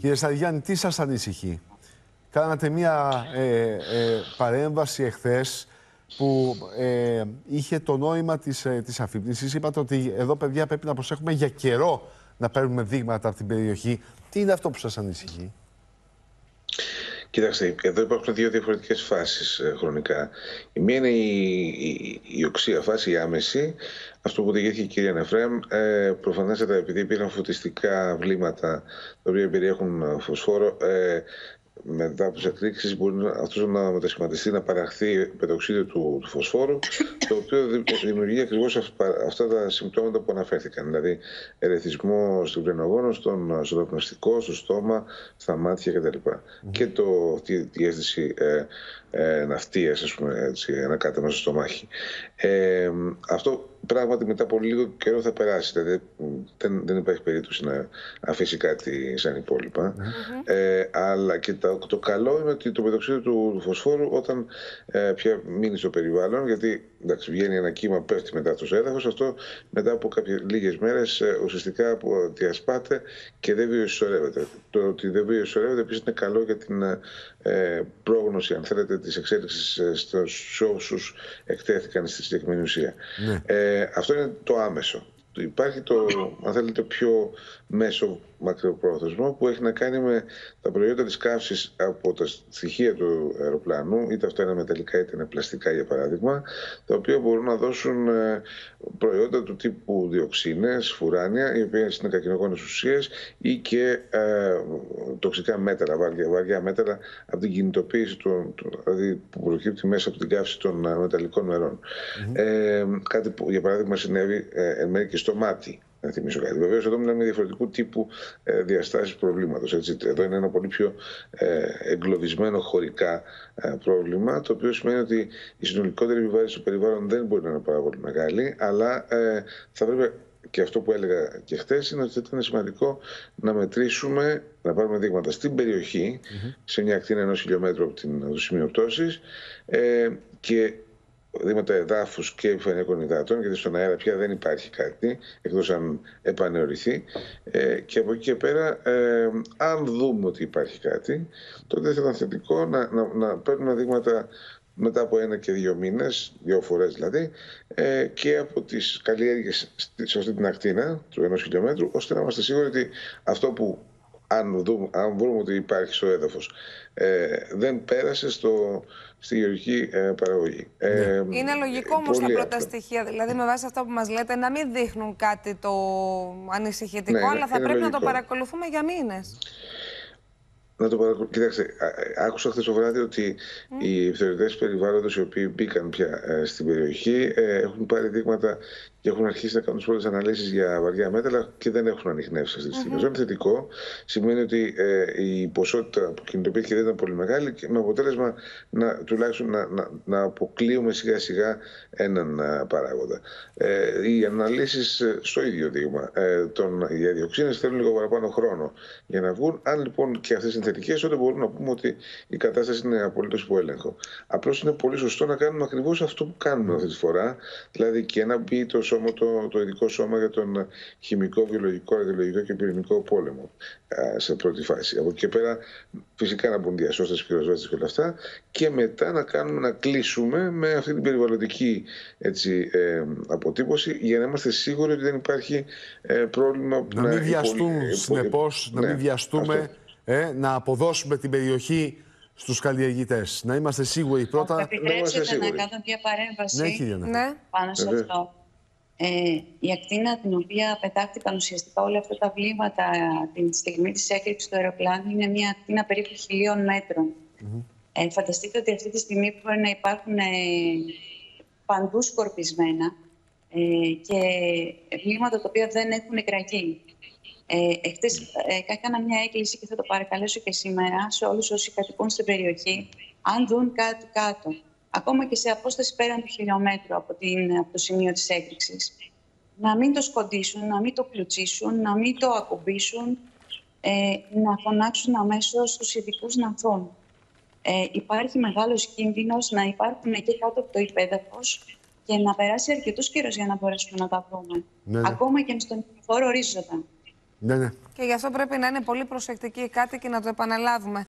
Κύριε Σαριγιάννη, τι σας ανησυχεί? Κάνατε μία παρέμβαση εχθές που είχε το νόημα της αφύπνισης. Είπατε ότι εδώ, παιδιά, πρέπει να προσέχουμε για καιρό να παίρνουμε δείγματα από την περιοχή. Τι είναι αυτό που σας ανησυχεί? Κοιτάξτε, εδώ υπάρχουν δύο διαφορετικές φάσεις χρονικά. Η μία είναι η οξία φάση, η άμεση. Αυτό που διηγήθηκε η κυρία Νεφρέμ, προφανέστατα επειδή υπήρχαν φωτιστικά βλήματα τα οποία περιέχουν φωσφόρο, μετά από τις εκρήξεις μπορεί αυτό να μετασχηματιστεί, να παραχθεί πετοξίδιο του φωσφόρου, το οποίο δημιουργεί ακριβώς αυτά τα συμπτώματα που αναφέρθηκαν. Δηλαδή, ερεθισμό στον κρενογόνο, στον πνευστικό, στο στόμα, στα μάτια κτλ. Και τη αίσθηση ναυτίας, ας πούμε, έτσι, ένα κάτεμα στο στομάχι. Αυτό πράγματι μετά από λίγο καιρό θα περάσει. Δηλαδή δεν υπάρχει περίπτωση να αφήσει κάτι σαν υπόλοιπα. Αλλά και το καλό είναι ότι το πετοξίδιο του φωσφόρου, όταν πια μείνει στο περιβάλλον, γιατί εντάξει, βγαίνει ένα κύμα, πέφτει μετά στο έδαφος, αυτό μετά από λίγες μέρες ουσιαστικά διασπάται και δεν βιοσυσσωρεύεται. Το ότι δεν βιοσυσσωρεύεται επίσης είναι καλό για την πρόγνωση, αν θέλετε, της εξέλιξης στους όσους εκτέθηκαν στη συγκεκριμένη ουσία. Αυτό είναι το άμεσο. Υπάρχει το, αν θέλετε, πιο μέσο μακροπρόθεσμο που έχει να κάνει με τα προϊόντα της καύσης από τα στοιχεία του αεροπλάνου, είτε αυτά είναι μεταλλικά είτε είναι πλαστικά για παράδειγμα, τα οποία μπορούν να δώσουν προϊόντα του τύπου διοξίνες, φουράνια, οι οποίες είναι καρκινογόνες ουσίες, ή και τοξικά μέταλλα, βαριά μέταλλα από την κινητοποίηση δηλαδή που προκύπτει μέσα από την καύση των μεταλλικών μερών. Κάτι που για παράδειγμα συνέβη εν μέρει και στο μάτι. Να θυμίσω κάτι. Βεβαίως εδώ μιλάμε για διαφορετικού τύπου διαστάσεις προβλήματος. Έτσι. Εδώ είναι ένα πολύ πιο εγκλωβισμένο χωρικά πρόβλημα, το οποίο σημαίνει ότι η συνολικότερη επιβάρυνση του περιβάλλον δεν μπορεί να είναι πάρα πολύ μεγάλη, αλλά θα πρέπει, και αυτό που έλεγα και χτες, είναι ότι θα ήταν σημαντικό να μετρήσουμε, να πάρουμε δείγματα στην περιοχή, σε μια ακτίνα 1 χιλιόμετρου από το σημείο πτώσης, και δείγματα εδάφους και επιφανειακών υδάτων, γιατί στον αέρα πια δεν υπάρχει κάτι, εκτός αν επανεωρηθεί. Και από εκεί και πέρα, αν δούμε ότι υπάρχει κάτι, τότε θα ήταν θετικό να παίρνουμε δείγματα μετά από 1 και 2 μήνες, 2 φορές δηλαδή, και από τις καλλιέργειες σε αυτή την ακτίνα του 1 χιλιόμετρου, ώστε να είμαστε σίγουροι ότι αυτό που αν βρούμε ότι υπάρχει στο έδαφος, δεν πέρασε στη γεωργική παραγωγή. Είναι λογικό όμως τα πρώτα στοιχεία, δηλαδή με βάση αυτά που μας λέτε, να μην δείχνουν κάτι το ανησυχητικό, αλλά θα πρέπει να το παρακολουθούμε για μήνες. Κοιτάξτε, άκουσα χθες το βράδυ ότι οι επιθεωρητές περιβάλλοντος, οι οποίοι μπήκαν πια στην περιοχή, έχουν πάρει δείγματα και έχουν αρχίσει να κάνουν τις πρώτες αναλύσεις για βαριά μέταλλα και δεν έχουν ανιχνεύσει αυτή τη στιγμή. Αυτό είναι θετικό. Σημαίνει ότι η ποσότητα που κινητοποιήθηκε δεν ήταν πολύ μεγάλη, και με αποτέλεσμα τουλάχιστον να αποκλείουμε σιγά σιγά έναν παράγοντα. Οι αναλύσεις στο ίδιο δείγμα οι διοξίνες θέλουν λίγο παραπάνω χρόνο για να βγουν. Αν λοιπόν και αυτές είναι θετικές, τότε μπορούμε να πούμε ότι η κατάσταση είναι απολύτως υπό έλεγχο. Απλώς είναι πολύ σωστό να κάνουμε ακριβώς αυτό που κάνουμε αυτή τη φορά, δηλαδή και να μπει το ειδικό σώμα για τον χημικό, βιολογικό, ραδιολογικό και πυρηνικό πόλεμο σε πρώτη φάση. Από εκεί και πέρα φυσικά να μπουν διασώστες, πυροσβέστες και όλα αυτά, και μετά να κλείσουμε με αυτή την περιβαλλοντική αποτύπωση, για να είμαστε σίγουροι ότι δεν υπάρχει πρόβλημα. Να μην βιαστούν, συνεπώς, να μην βιαστούμε, να αποδώσουμε την περιοχή στους καλλιεργητές. Να είμαστε σίγουροι πρώτα. Επιτρέψτε να κάνω μια παρέμβαση πάνω σε αυτό. Η ακτίνα την οποία πετάχτηκαν ουσιαστικά όλα αυτά τα βλήματα την στιγμή της έκρηξης του αεροπλάνου είναι μια ακτίνα περίπου 1.000 μέτρων. Φανταστείτε ότι αυτή τη στιγμή μπορεί να υπάρχουν παντού σκορπισμένα και βλήματα τα οποία δεν έχουν εκραγεί. Χτες έκανα μια έκκληση και θα το παρακαλέσω και σήμερα σε όλους όσοι κατοικούν στην περιοχή, αν δουν κάτι κάτω, ακόμα και σε απόσταση πέραν του χιλιόμετρου από το σημείο της έκρηξης, να μην το σκοντήσουν, να μην το κλουτσίσουν, να μην το ακουμπήσουν, να φωνάξουν αμέσως τους ειδικούς να έρθουν. Υπάρχει μεγάλος κίνδυνος να υπάρχουν και κάτω από το υπέδαφος και να περάσει αρκετός καιρός για να μπορέσουμε να τα βρούμε. Ακόμα και στον υφοφόρο ορίζοντα. Ναι, ναι. Και γι' αυτό πρέπει να είναι πολύ προσεκτικοί οι κάτοικοι, να το επαναλάβουμε.